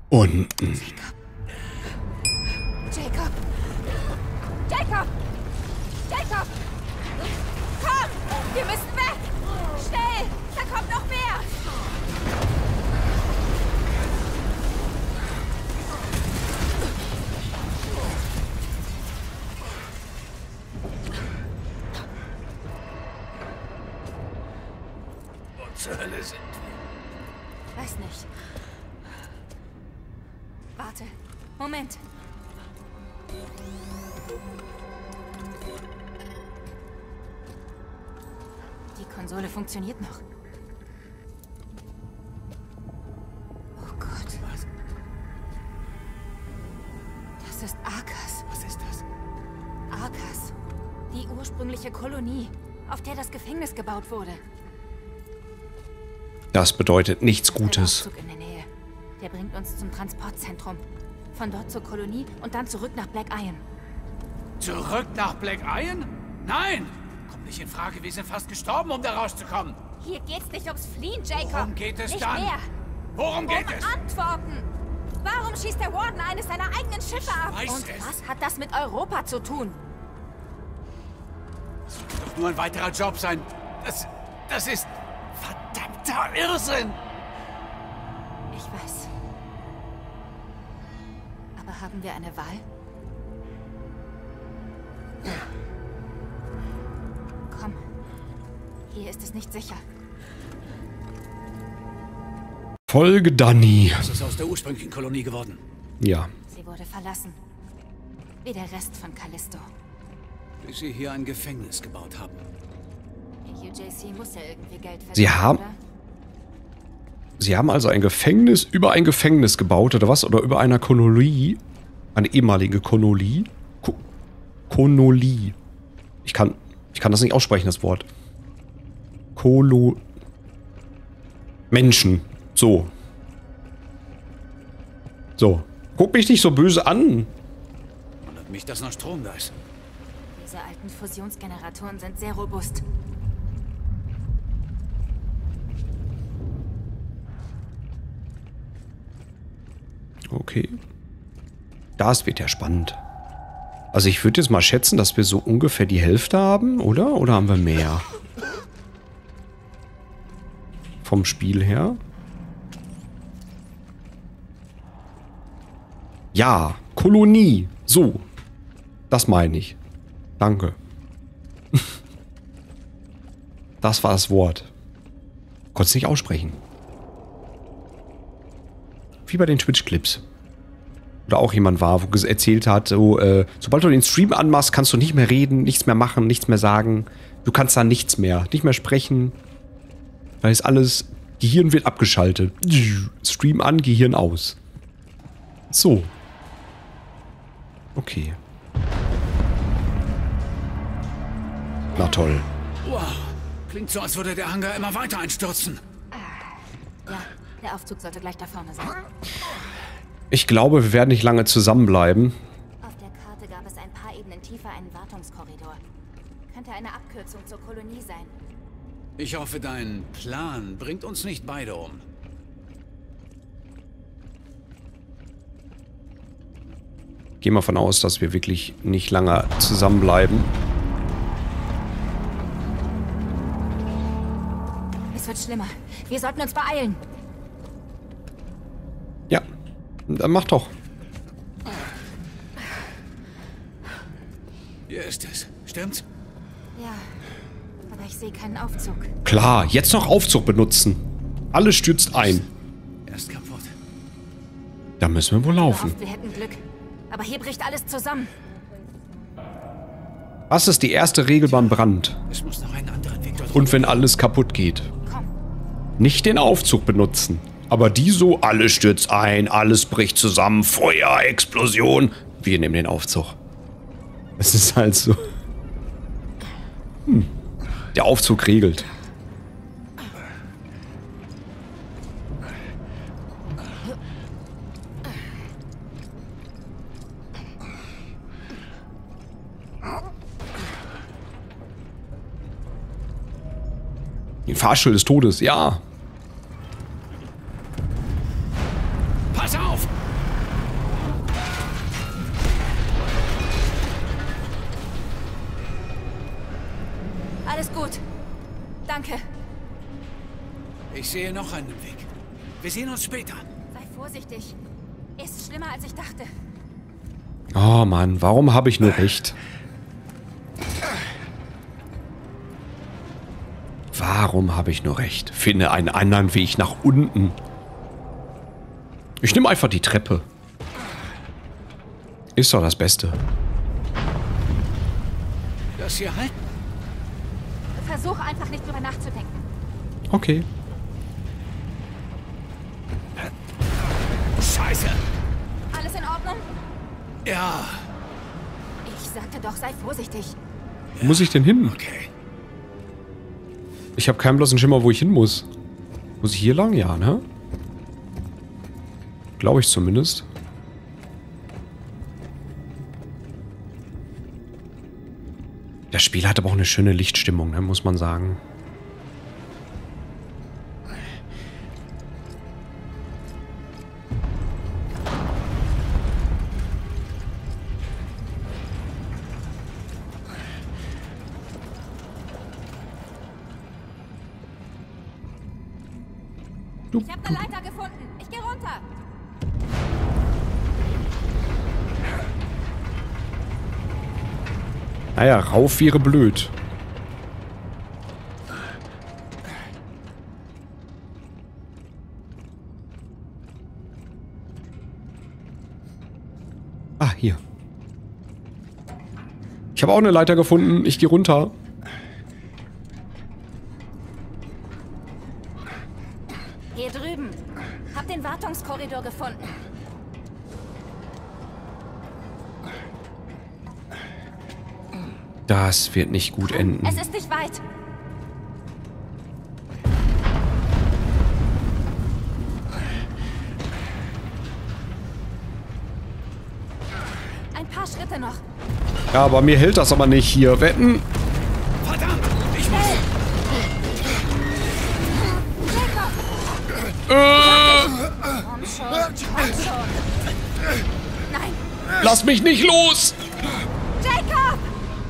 Unten. Jacob! Jacob! Jacob! Komm! Wir müssen weg! Schnell! Da kommt noch mehr! Wo zur Hölle sind wir? Weiß nicht. Warte. Moment. Die Konsole funktioniert noch. Oh Gott. Was? Das ist Arkas. Was ist das? Arkas. Die ursprüngliche Kolonie, auf der das Gefängnis gebaut wurde. Das bedeutet nichts Ein Gutes. Aufzug in der Nähe. Der bringt uns zum Transportzentrum. Von dort zur Kolonie und dann zurück nach Black Iron. Zurück nach Black Iron? Nein! Kommt nicht in Frage, wir sind fast gestorben, um da rauszukommen. Hier geht's nicht ums Fliehen, Jacob. Worum geht es nicht dann? Mehr. Worum geht es? Antworten! Warum schießt der Warden eines seiner eigenen Schiffe ab? weiß Und es. was hat das mit Europa zu tun? Das kann doch nur ein weiterer Job sein. Das ist verdammter Irrsinn! Ich weiß. Aber haben wir eine Wahl? Komm. Hier ist es nicht sicher. Folge Danny. Was ist aus der ursprünglichen Kolonie geworden? Ja. Sie wurde verlassen. Wie der Rest von Callisto. Bis sie hier ein Gefängnis gebaut haben. Die UJC muss ja irgendwie Geld verdienen, Sie haben... oder? Sie haben also ein Gefängnis über ein Gefängnis gebaut, oder was? Oder über einer Kolonie? Eine ehemalige Kolonie? Kolonie. Ich kann das nicht aussprechen, das Wort. Menschen. So. So. Guck mich nicht so böse an. Wundert mich, dass noch Strom da ist. Diese alten Fusionsgeneratoren sind sehr robust. Okay. Das wird ja spannend. Also ich würde jetzt mal schätzen, dass wir so ungefähr die Hälfte haben, oder? Oder haben wir mehr? Vom Spiel her. Ja, Kolonie. So. Das meine ich. Danke. Das war das Wort. Konnte es nicht aussprechen. Wie bei den Twitch-Clips. Oder auch jemand war, wo erzählt hat, so, sobald du den Stream anmachst, kannst du nicht mehr reden, nichts mehr machen, nichts mehr sagen. Du kannst da nichts mehr, nicht mehr sprechen. Weil es alles, Gehirn wird abgeschaltet. Stream an, Gehirn aus. So. Okay. Na toll. Wow, klingt so, als würde der Hangar immer weiter einstürzen. Ja, der Aufzug sollte gleich da vorne sein. Ich glaube, wir werden nicht lange zusammenbleiben. Auf der Karte gab es ein paar Ebenen tiefer einen Wartungskorridor. Könnte eine Abkürzung zur Kolonie sein. Ich hoffe, dein Plan bringt uns nicht beide um. Gehen wir davon aus, dass wir wirklich nicht lange zusammenbleiben. Es wird schlimmer. Wir sollten uns beeilen. Ja, dann mach doch. Hier ist es. Stimmt's? Ja, aber ich sehe keinen Aufzug. Klar, jetzt noch Aufzug benutzen. Alles stürzt ein. Er ist kaputt. Da müssen wir wohl laufen. Wir hätten Glück. Aber hier bricht alles zusammen. Was ist die erste Regel beim Brand? Es muss noch einen anderen Weg dorthin. Und wenn alles kaputt geht? Komm. Nicht den Aufzug benutzen. Aber die so, alles stürzt ein, alles bricht zusammen, Feuer, Explosion. Wir nehmen den Aufzug. Es ist halt so. Der Aufzug regelt. Den Fahrstuhl des Todes, ja. Pass auf! Alles gut. Danke. Ich sehe noch einen Weg. Wir sehen uns später. Sei vorsichtig. Ist schlimmer, als ich dachte. Oh Mann, warum habe ich nur recht? Warum habe ich nur recht? Finde einen anderen Weg nach unten. Ich nehme einfach die Treppe. Ist doch das Beste. Das hier halt? Versuch einfach nicht drüber nachzudenken. Okay. Scheiße! Alles in Ordnung? Ja. Ich sagte doch, sei vorsichtig. Wo muss ich denn hin? Okay. Ich habe keinen bloßen Schimmer, wo ich hin muss. Muss ich hier lang? Ja, ne? Glaube ich zumindest. Das Spiel hat aber auch eine schöne Lichtstimmung, ne, muss man sagen. Ich habe eine Leiter gefunden. Ich gehe runter. Naja, rauf wäre blöd. Ah, hier. Ich habe auch eine Leiter gefunden. Ich gehe runter. Hier drüben. Hab den Wartungskorridor gefunden. Das wird nicht gut enden. Es ist nicht weit. Ein paar Schritte noch. Ja, aber mir hält das aber nicht hier. Wetten? Verdammt! Ich muss... Komm schon. Nein, Lass mich nicht los! Jacob!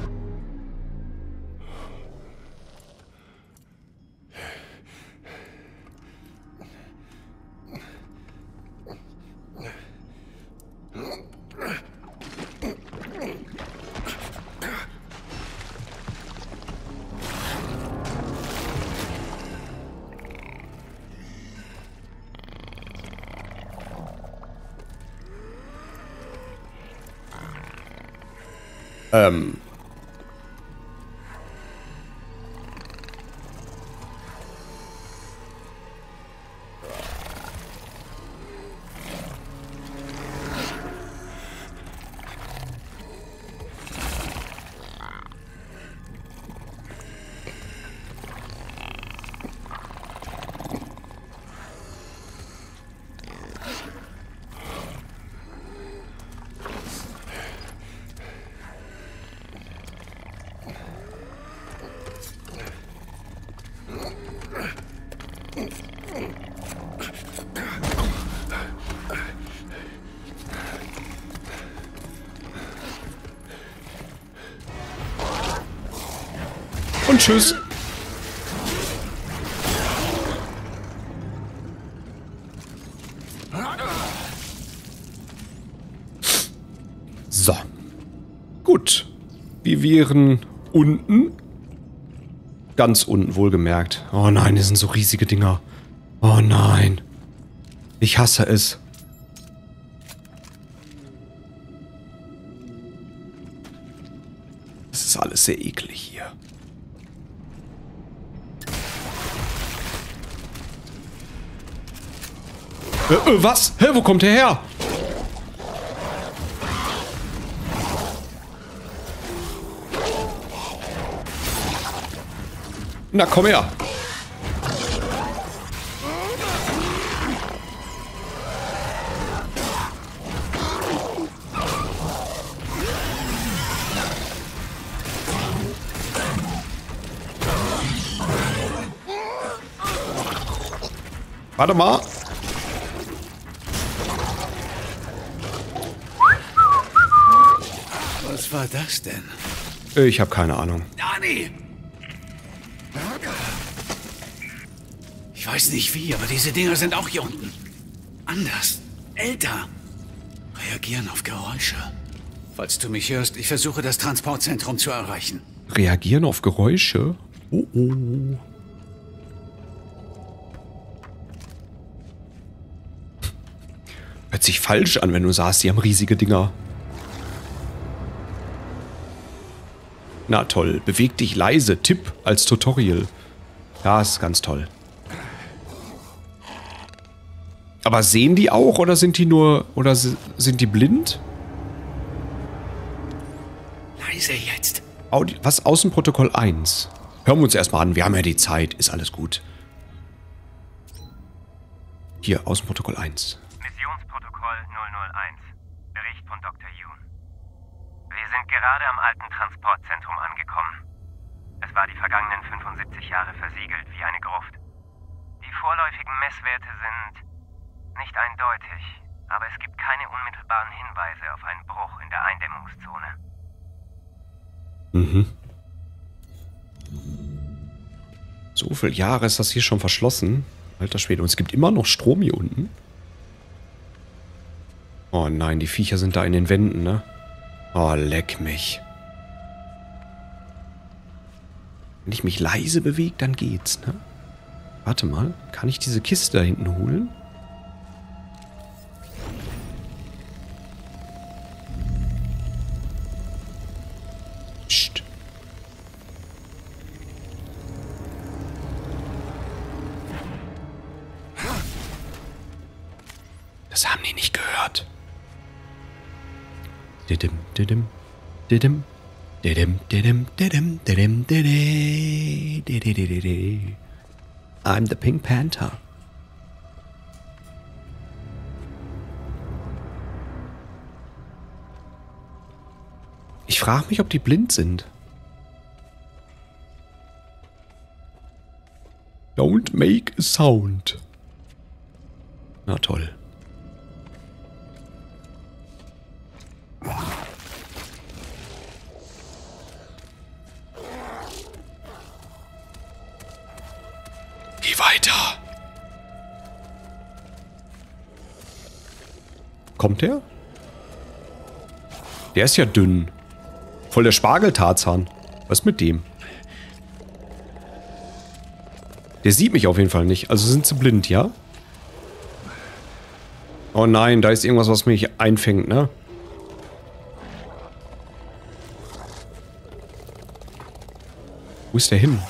Und tschüss. So. Gut. Wir wären unten. Ganz unten, wohlgemerkt. Oh nein, das sind so riesige Dinger. Oh nein. Ich hasse es. Das ist alles sehr eklig hier. Was? Hä, wo kommt der her? Na, komm her. Warte mal. Was war das denn? Ich habe keine Ahnung. Dani! Ich weiß nicht wie, aber diese Dinger sind auch hier unten. Anders. Älter. Reagieren auf Geräusche. Falls du mich hörst, ich versuche das Transportzentrum zu erreichen. Reagieren auf Geräusche? Oh oh. Hört sich falsch an, wenn du sagst, die haben riesige Dinger. Na toll, beweg dich leise. Tipp als Tutorial. Ja, ist ganz toll. Aber sehen die auch oder sind die nur... Oder sind die blind? Leise jetzt. Was? Außenprotokoll 1. Hören wir uns erstmal an. Wir haben ja die Zeit. Ist alles gut. Hier, Außenprotokoll 1. Missionsprotokoll 001. Bericht von Dr. Yoon. Wir sind gerade am alten Transportzentrum angekommen. Es war die vergangenen 75 Jahre versiegelt wie eine Gruft. Die vorläufigen Messwerte sind nicht eindeutig, aber es gibt keine unmittelbaren Hinweise auf einen Bruch in der Eindämmungszone. Mhm. So viele Jahre ist das hier schon verschlossen. Alter Schwede. Und es gibt immer noch Strom hier unten. Oh nein, die Viecher sind da in den Wänden, ne? Oh, leck mich. Wenn ich mich leise bewege, dann geht's, ne? Warte mal. Kann ich diese Kiste da hinten holen? Psst. Das haben die nicht gehört. Didim, didim, didim, didim, didim, didim, didim, didim. I'm the Pink Panther. Ich frage mich, ob die blind sind. Don't make a sound. Na toll. Geh weiter. Kommt der? Der ist ja dünn. Voll der Spargeltarzan. Was ist mit dem? Der sieht mich auf jeden Fall nicht. Also sind sie blind, ja? Oh nein, da ist irgendwas, was mich einfängt, ne? Wo ist der hin?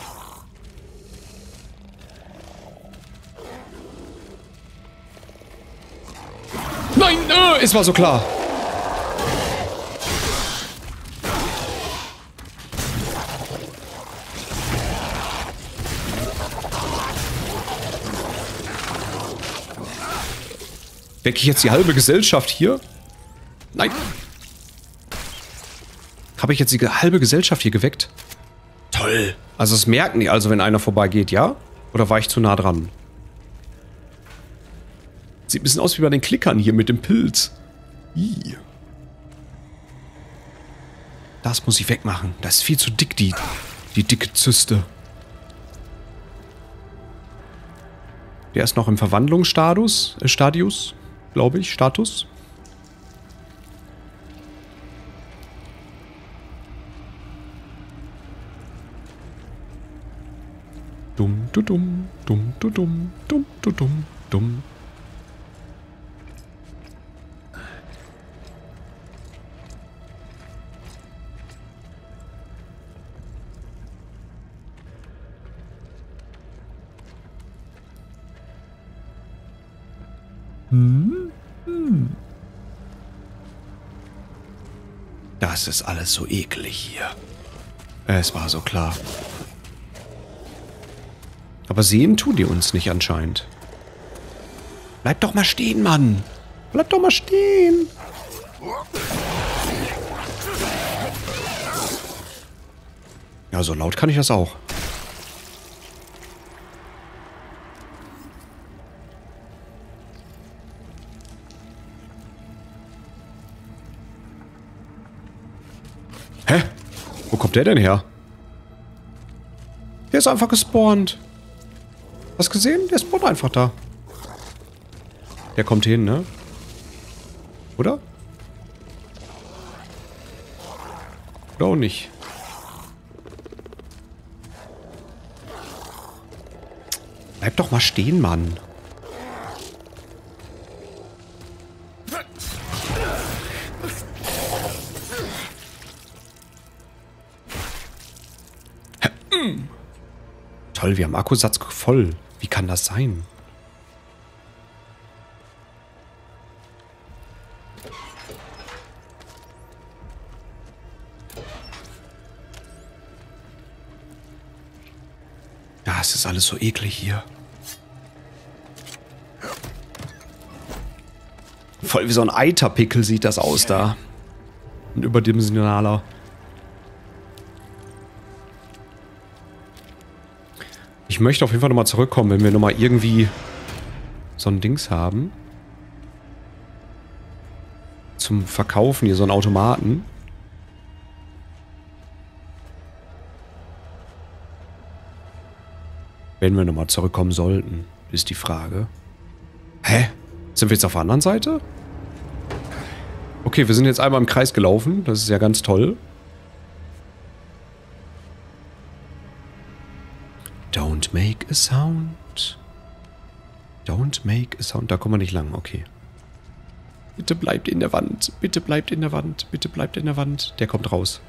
Nein, es war so klar. Wecke ich jetzt die halbe Gesellschaft hier? Nein. Habe ich jetzt die halbe Gesellschaft hier geweckt? Toll. Also es merken die also, wenn einer vorbeigeht, ja? Oder war ich zu nah dran? Sieht ein bisschen aus wie bei den Klickern hier mit dem Pilz. Ih. Das muss ich wegmachen. Das ist viel zu dick, die dicke Zyste. Der ist noch im Verwandlungsstatus, glaube ich, Status. Dumm, du dumm, dumm, du dumm, dumm, du dumm, dumm. Das ist alles so eklig hier. Es war so klar. Aber sehen tun die uns nicht anscheinend. Bleib doch mal stehen, Mann. Bleib doch mal stehen. Ja, so laut kann ich das auch. der denn her? Der ist einfach gespawnt. Hast du gesehen? Der spawnt einfach da. Der kommt hin, ne? Oder? Oder auch nicht. Bleib doch mal stehen, Mann. Toll, wir haben Akkusatz voll. Wie kann das sein? Ja, es ist alles so eklig hier. Voll wie so ein Eiterpickel sieht das aus da. Ein überdimensionaler. Ich möchte auf jeden Fall nochmal zurückkommen, wenn wir nochmal irgendwie so ein Dings haben. Zum Verkaufen hier, so einen Automaten. Wenn wir nochmal zurückkommen sollten, ist die Frage. Hä? Sind wir jetzt auf der anderen Seite? Okay, wir sind jetzt einmal im Kreis gelaufen. Das ist ja ganz toll. Don't make a sound. Don't make a sound. Da kommen wir nicht lang, okay. Bitte bleibt in der Wand. Bitte bleibt in der Wand. Bitte bleibt in der Wand. Der kommt raus.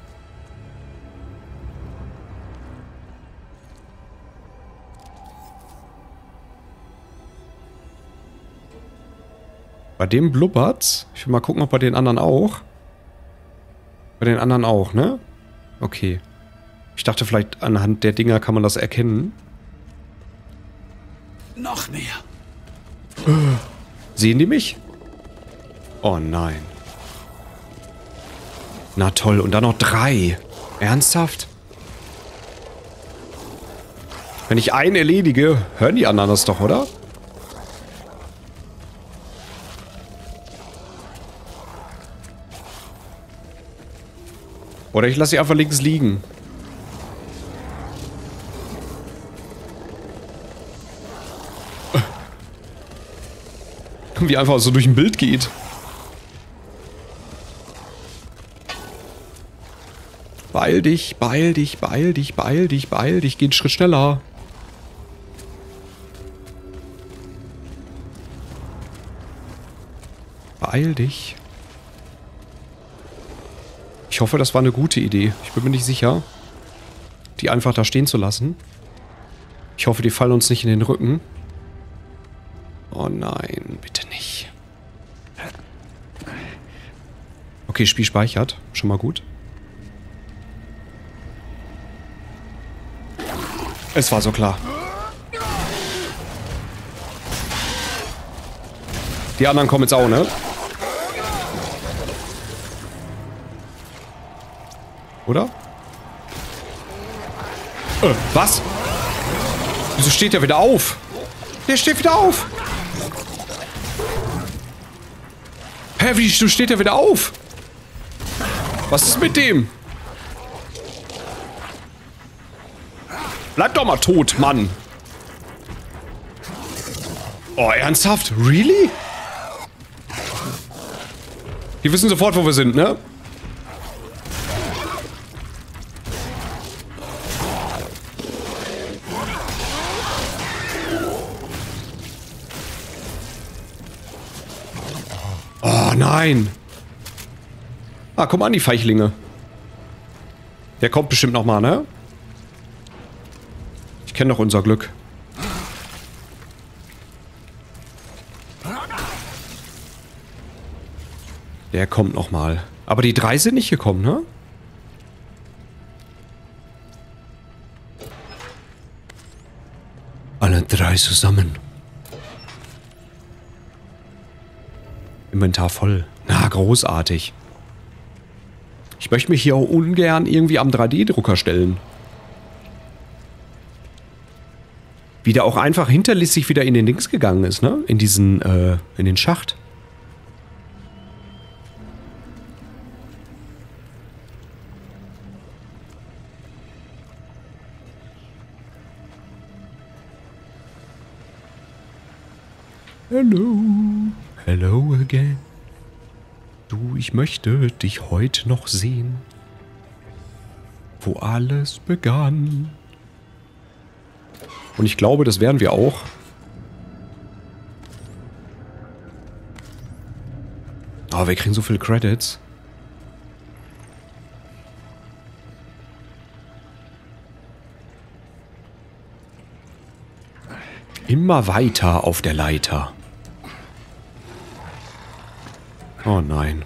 Bei dem blubbert's. Ich will mal gucken, ob bei den anderen auch. Bei den anderen auch, ne? Okay. Ich dachte, vielleicht anhand der Dinger kann man das erkennen. Noch mehr. Sehen die mich? Oh nein. Na toll, und dann noch 3. Ernsthaft? Wenn ich einen erledige, hören die anderen das doch, oder? Oder ich lasse sie einfach links liegen. Wie einfach so durch ein Bild geht. Beeil dich, beeil dich, beeil dich, beeil dich, beeil dich. Geh einen Schritt schneller. Beeil dich. Ich hoffe, das war eine gute Idee. Ich bin mir nicht sicher, die einfach da stehen zu lassen. Ich hoffe, die fallen uns nicht in den Rücken. Oh nein, bitte nicht. Okay, Spiel speichert. Schon mal gut. Es war so klar. Die anderen kommen jetzt auch, ne? Oder? Was? Wieso steht der wieder auf? Der steht wieder auf! Hä, wieso steht der wieder auf? Was ist mit dem? Bleib doch mal tot, Mann! Oh, ernsthaft? Really? Die wissen sofort, wo wir sind, ne? Oh nein! Ah, guck mal an, die Feichlinge. Der kommt bestimmt nochmal, ne? Ich kenne doch unser Glück. Der kommt nochmal. Aber die 3 sind nicht gekommen, ne? Alle 3 zusammen. Inventar voll. Na, großartig. Ich möchte mich hier auch ungern irgendwie am 3D-Drucker stellen. Wie der auch einfach hinterlistig wieder in den Dings gegangen ist, ne? In diesen, in den Schacht. Hello. Hello again. Du, ich möchte dich heute noch sehen. Wo alles begann. Und ich glaube, das werden wir auch. Aber wir kriegen so viele Credits. Immer weiter auf der Leiter. Oh nein.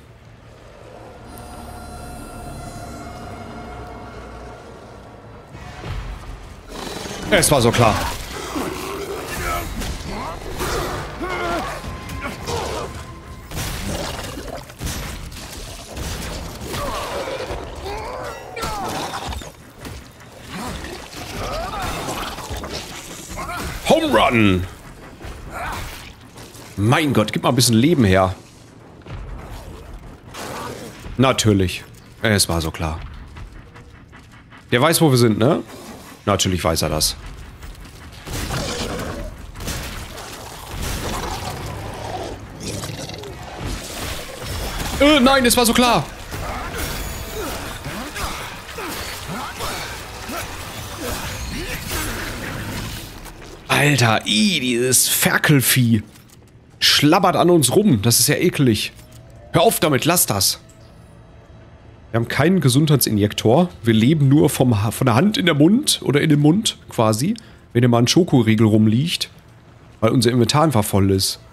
Es war so klar. Home Run! Mein Gott, gib mal ein bisschen Leben her. Natürlich. Es war so klar. Der weiß, wo wir sind, ne? Natürlich weiß er das. Nein, es war so klar. Alter, dieses Ferkelvieh. Schlabbert an uns rum. Das ist ja eklig. Hör auf damit, lass das. Wir haben keinen Gesundheitsinjektor. Wir leben nur von der Hand in der Mund oder in den Mund quasi. Wenn hier mal ein Schokoriegel rumliegt. Weil unser Inventar einfach voll ist.